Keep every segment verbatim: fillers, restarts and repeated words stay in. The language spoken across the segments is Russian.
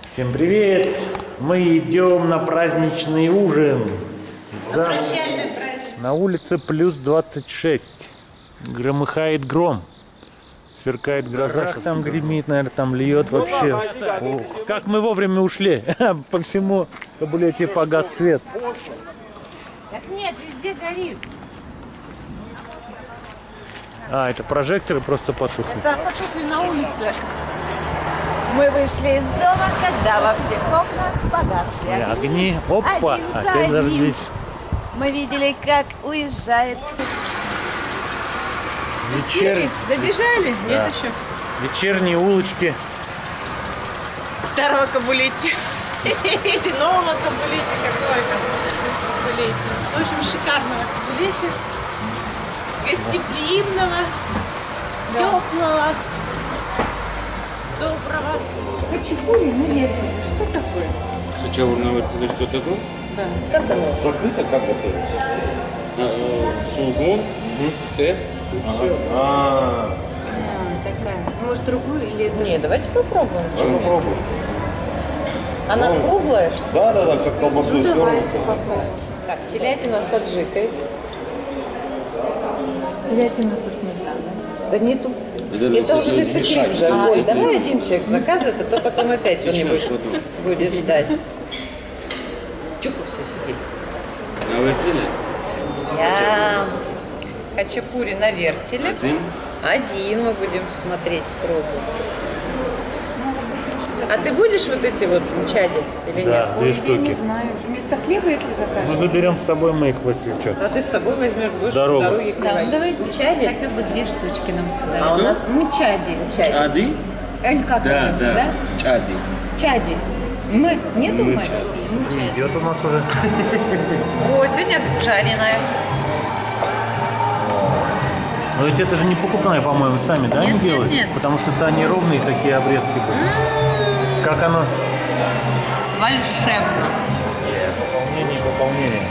Всем привет! Мы идем на праздничный ужин. За... Прощальный праздник. На улице плюс двадцать шесть. Громыхает гром. Сверкает гроза. Как там гремит, наверное, там льет вообще. Ох, как мы вовремя ушли. По всему Кабулете погас свет. Так нет, везде горит. А, это прожекторы просто потухли. Да, потухли на улице. Мы вышли из дома, когда во всех окнах погасли огни. Опа, Один за опять одним. зажглись. Мы видели, как уезжает. Вечер... Добежали? Да. Нет еще. Вечерние улочки. Старого Кабулете. Или нового Кабулете какой-то. Кабулете. В общем, шикарного Кабулете. Гостеприимного, теплого, доброго. Хачапури на вертеле. Что такое? Хачапури на вертеле что такое? Да. Как оно? Закрыто, как готовится? Сугун, цест, все. А, А, такая. Может, другую или это? Не, давайте попробуем. ну попробуй. Она Ну, круглая? Да, да, да, как колбасу Ну, давайте свернуться. попробуем. Так, телятина с аджикой. Телятина со сметаной. Да не ту. Это уже лицекрип же. Ой, давай один человек заказывает, а то потом опять кто-нибудь будет ждать. Чего все сидеть? На вертеле? Я хачапури на вертеле. Один. Один мы будем смотреть, пробовать. А ты будешь вот эти вот чади или Да, нет? две Я штуки. не знаю. Вместо хлеба, если Мы закажем. заберем с собой моих, если что. А ты с собой возьмешь, будешь Дорогу. по дороге Да, ну клевать. давайте чади. хотя бы две штучки нам сказали. А у нас Мы чади. чади. Чади? Или как Да, это, да. да? Чади. Чади. Мы. Нету мы? Мы чади. Идет у нас уже. О, сегодня жареная. Но ведь это же не покупная, по-моему, сами, да, Нет, не нет, делают? нет. Потому что они ровные такие обрезки будут. Как оно? Волшебно. Пополнение, пополнение.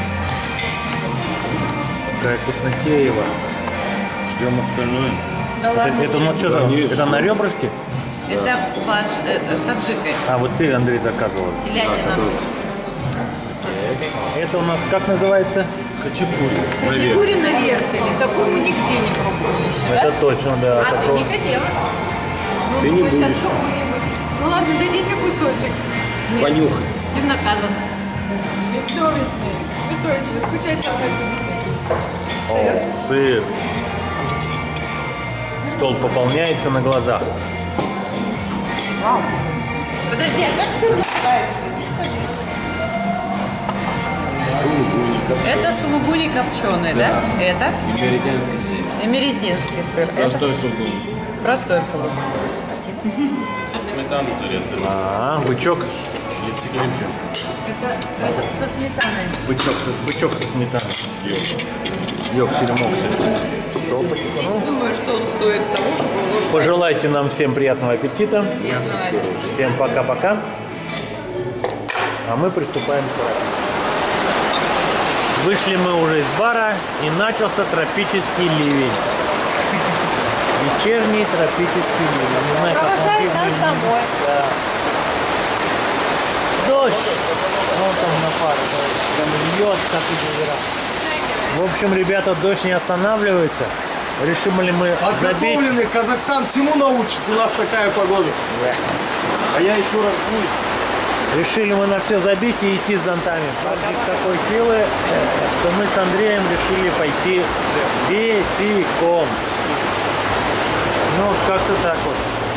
Какая вкуснотеева. Ждем остальное. Да Это, ладно. это у нас что за? Конечно. Это на ребрышке? Это, под- это с аджикой. А вот ты, Андрей, заказывал. Телятина тут. Это у нас как называется? Хачапури. Хачапури на вертеле. Такую мы нигде не пробовали еще, да? Это точно, да. А ты такого- не хотела? Ну, Ты не думаю, сейчас будешь. какую-нибудь. Ну ладно, дадите кусочек. Понюхай. Ты наказан. Бессовестный. Бессовестный. Скучать со мной будете. О, сыр. Стол пополняется на глазах. Подожди, а как сыр называется? Не скажи. Сулугуни, Это сулугуни копченый, да? Это американский сыр. эмеретинский сыр. Это Простой сулугуни. простой сулугуни. Со сметаной зарезали. А, бычок. Лицекрепче. Это, это со сметаной. Бычок, со- бычок со сметаной. Йоксель-моксель. Стол потихоньку. Думаю, что он стоит того, чтобы его Пожелайте нам всем приятного аппетита. ждать. Всем пока-пока. А мы приступаем к работе. Вышли мы уже из бара, и начался тропический ливень. Вечерний тропический ливень. Не знаю, как он Провожает нас выглядит. домой. Да. Дождь. Вон там на пару. Прям льет, как из озера. В общем, ребята, дождь не останавливается. Решим ли мы забить? Подготовленный Казахстан всему научит. У нас такая погода. А я еще раз будет. Решили мы на все забить и идти с зонтами. Дождик такой силы, что мы с Андреем решили пойти босиком. Ну, вот как-то так вот.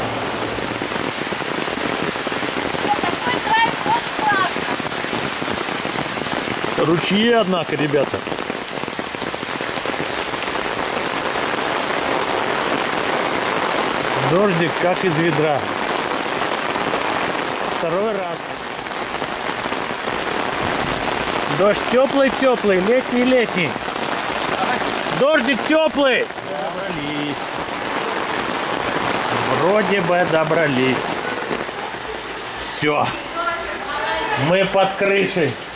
Ручьи, однако, ребята. Дождик как из ведра. Второй раз. Дождь теплый-теплый, летний-летний. Дождик теплый. Добрались. Вроде бы добрались. Все. Мы под крышей.